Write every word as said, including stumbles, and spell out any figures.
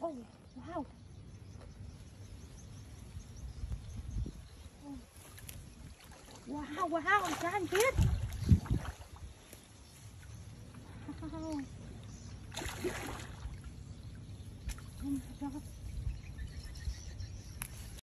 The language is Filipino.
Oh, wow. Oh. Wow, wow, giant fish. Wow. Oh my God.